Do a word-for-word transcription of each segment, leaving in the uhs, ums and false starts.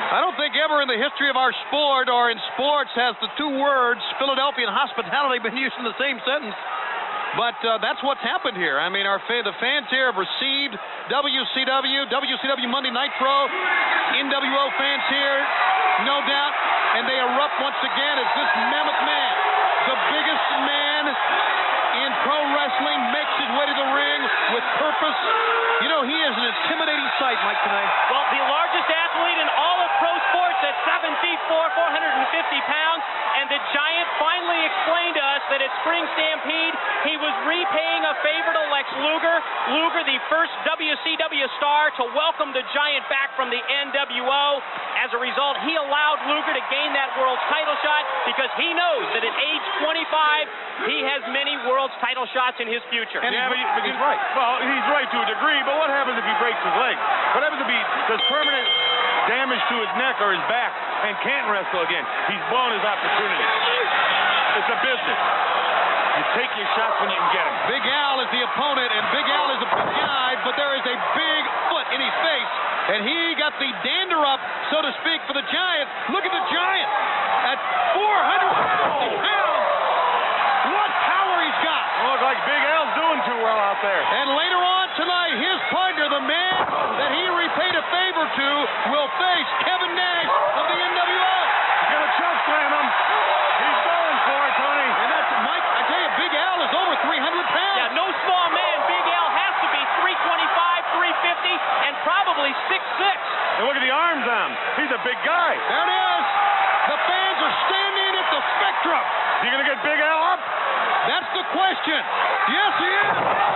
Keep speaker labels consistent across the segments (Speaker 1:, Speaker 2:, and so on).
Speaker 1: I don't think ever in the history of our sport or in sports has the two words Philadelphia and hospitality been used in the same sentence. But uh, that's what's happened here. I mean, our fa the fans here have received W C W, W C W Monday Nitro, N W O fans here, no doubt, and they erupt once again as this mammoth man, the biggest man in pro wrestling, makes his way to the ring with purpose. You know, he is an intimidating sight, Mike, tonight.
Speaker 2: Well, the largest athlete in all of pro sports at seven feet four, four hundred fifty pounds, and the Giant finally explained to us that at Spring Stampede, he was repaying a favor to Lex Luger. Luger, the first W C W star to welcome the Giant back from the N W O. As a result, he allowed Luger to gain that world title shot because he knows that at age twenty-five, he has many world title shots in his future.
Speaker 3: And yeah, but, but he's right. Well, he's right to a degree, but what happens if he breaks his leg? What happens if he does permanent damage to his neck or his back and can't wrestle again? He's blown his opportunity. It's a business. You take your shots when you can get them.
Speaker 1: Big Al is the opponent, and Big Al is a big guy, but there is a big foot in his face, and he got the dander up, so to speak, for the Giant. Look at the Giant at four hundred fifty pounds. What power he's got.
Speaker 3: Look like Big Al's doing too well out there.
Speaker 1: And later on tonight, his partner, the man that he repaid a favor to, will face Kevin Nash of the N W O.
Speaker 3: He's going to choke slam him. He's going for it, Tony.
Speaker 1: And that's, Mike, I tell you, Big Al is over three hundred pounds.
Speaker 2: Yeah, no small man. Big Al has to be three twenty-five, three fifty, and probably six six.
Speaker 3: And look at the arms on him. He's a big guy.
Speaker 1: There it is. The fans are standing at the Spectrum.
Speaker 3: Is he going to get Big Al up?
Speaker 1: That's the question. Yes, he is.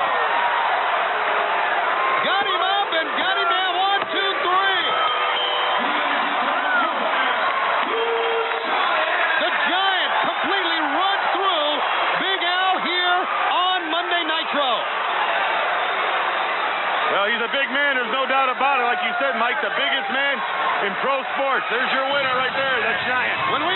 Speaker 1: Got him up and got him down. One, two, three. The Giant completely runs through Big Al here on Monday Nitro.
Speaker 3: Well, he's a big man. There's no doubt about it. Like you said, Mike, the biggest man in pro sports. There's your winner right there, that Giant.
Speaker 1: When we